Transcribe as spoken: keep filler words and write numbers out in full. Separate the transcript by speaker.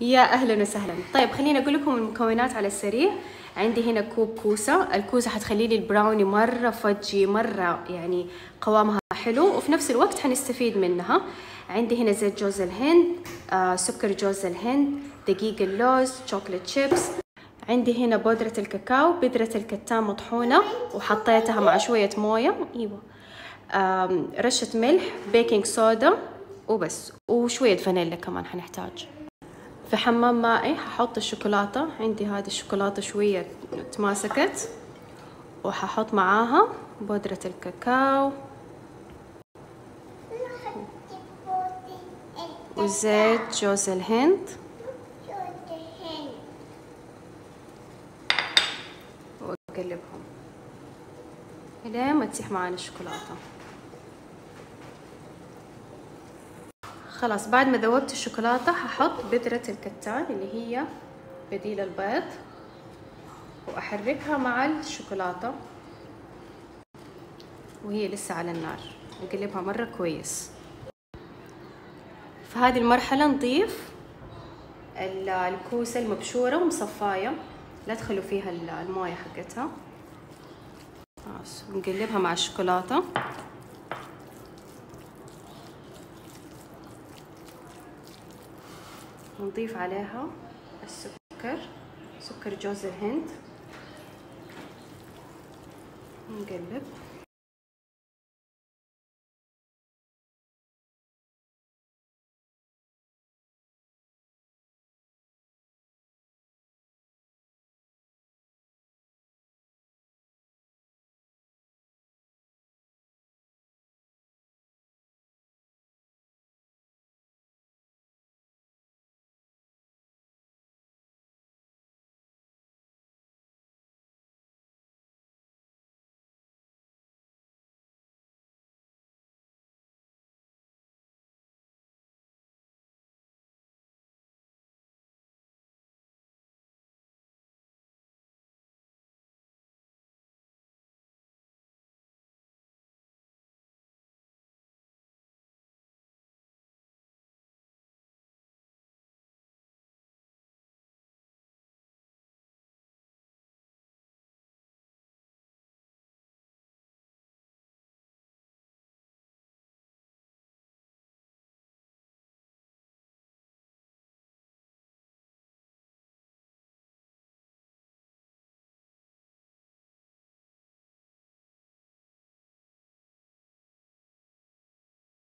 Speaker 1: يا اهلا وسهلا. طيب خليني اقول لكم المكونات على السريع. عندي هنا كوب كوسه، الكوسه حتخلي لي البراوني مره فجي، مره يعني قوامها حلو، وفي نفس الوقت حنستفيد منها. عندي هنا زيت جوز الهند، آه سكر جوز الهند، دقيق اللوز، شوكليت شيبس. عندي هنا بودرة الكاكاو، بذرة الكتان مطحونة وحطيتها مع شوية موية، ايوه، رشة ملح، بيكنج صودا وبس، وشوية فانيلا كمان حنحتاج. في حمام مائي ححط الشوكولاتة، عندي هذه الشوكولاتة شوية تماسكت، وححط معاها بودرة الكاكاو وزيت جوز الهند واقلبهم لين ما تسيح معانا الشوكولاتة. خلاص بعد ما ذوبت الشوكولاتة ححط بذرة الكتان اللي هي بديل البيض، وأحركها مع الشوكولاتة وهي لسه على النار، نقلبها مرة كويس. في هذه المرحلة نضيف الكوسة المبشورة ومصفاية، لا تخلوا فيها الموية حقتها، خلاص نقلبها مع الشوكولاتة. ونضيف عليها السكر، سكر جوز الهند، نقلب.